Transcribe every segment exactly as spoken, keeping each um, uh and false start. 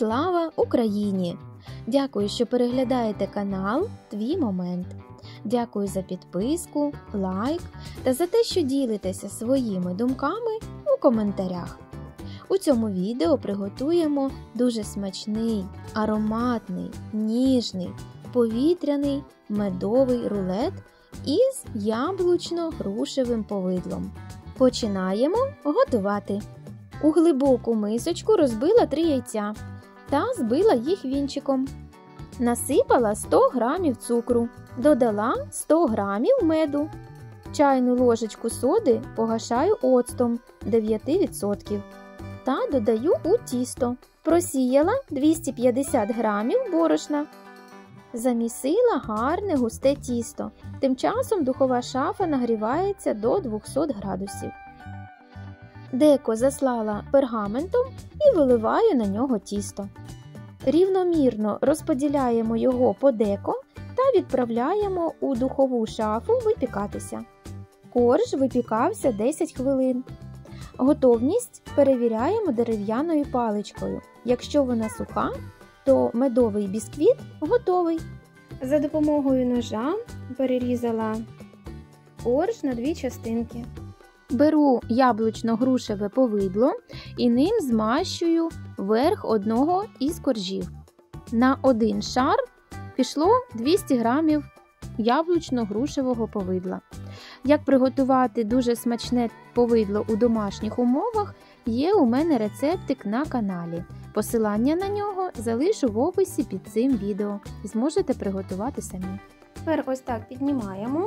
Слава Україні! Дякую, що переглядаєте канал Твій Момент. Дякую за підписку, лайк та за те, що ділитеся своїми думками у коментарях. У цьому відео приготуємо дуже смачний, ароматний, ніжний, повітряний медовий рулет із яблучно-грушевим повидлом. Починаємо готувати. У глибоку мисочку розбила три яйця та збила їх вінчиком. Насипала сто грамів цукру, додала сто грамів меду. Чайну ложечку соди погашаю оцтом дев'ять відсотків та додаю у тісто. Просіяла двісті п'ятдесят грамів борошна. Замісила гарне густе тісто. Тим часом духова шафа нагрівається до двохсот градусів. Деко заслала пергаментом і виливаю на нього тісто. Рівномірно розподіляємо його по деко та відправляємо у духову шафу випікатися. Корж випікався десять хвилин. Готовність перевіряємо дерев'яною паличкою. Якщо вона суха, то медовий бісквіт готовий. За допомогою ножа перерізала корж на дві частинки. Беру яблучно-грушеве повидло і ним змащую верх одного із коржів. На один шар пішло двісті грамів яблучно-грушевого повидла. Як приготувати дуже смачне повидло у домашніх умовах, є у мене рецептик на каналі. Посилання на нього залишу в описі під цим відео. Зможете приготувати самі. Тепер ось так піднімаємо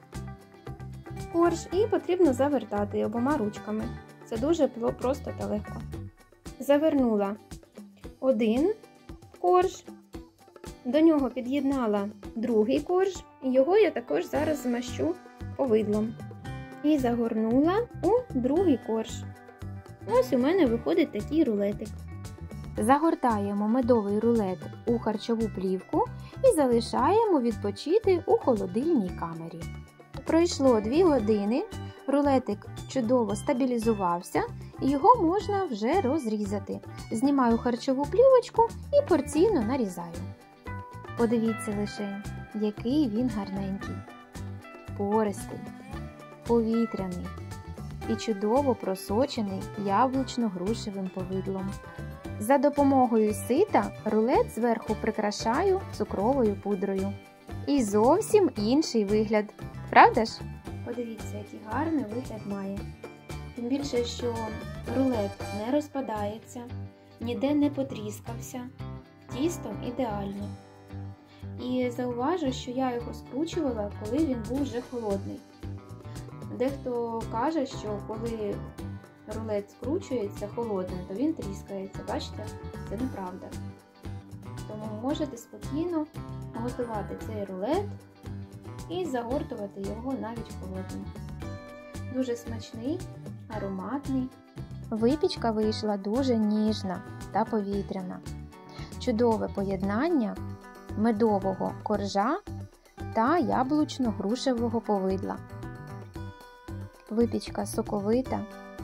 корж і потрібно завертати обома ручками. Це дуже просто та легко. Завернула один корж, до нього під'єднала другий корж, і його я також зараз змащу повидлом. І загорнула у другий корж. Ось у мене виходить такий рулетик. Загортаємо медовий рулет у харчову плівку і залишаємо відпочити у холодильній камері. Пройшло дві години, рулетик чудово стабілізувався і його можна вже розрізати. Знімаю харчову плівочку і порційно нарізаю. Подивіться лише, який він гарненький, пористий, повітряний і чудово просочений яблучно-грушевим повидлом. За допомогою сита рулет зверху прикрашаю цукровою пудрою. І зовсім інший вигляд. Правда ж? Подивіться, який гарний вигляд має. Тим більше, що рулет не розпадається, ніде не потріскався, тісто ідеальне. І зауважу, що я його скручувала, коли він був вже холодний. Дехто каже, що коли рулет скручується холодним, то він тріскається. Бачите? Це неправда. Тому можете спокійно готувати цей рулет і загортувати його навіть холодним. Дуже смачний, ароматний. Випічка вийшла дуже ніжна та повітряна. Чудове поєднання медового коржа та яблучно-грушевого повидла. Випічка соковита,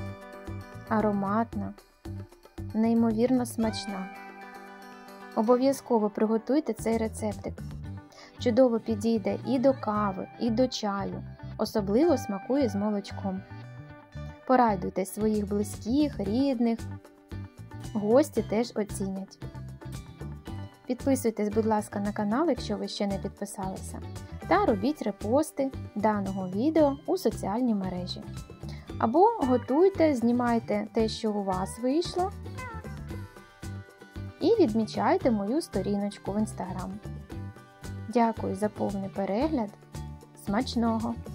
ароматна, неймовірно смачна. Обов'язково приготуйте цей рецептик. Чудово підійде і до кави, і до чаю. Особливо смакує з молочком. Порадуйте своїх близьких, рідних. Гості теж оцінять. Підписуйтесь, будь ласка, на канал, якщо ви ще не підписалися. Та робіть репости даного відео у соціальні мережі. Або готуйте, знімайте те, що у вас вийшло. І відмічайте мою сторіночку в інстаграм. Дякую за повний перегляд. Смачного!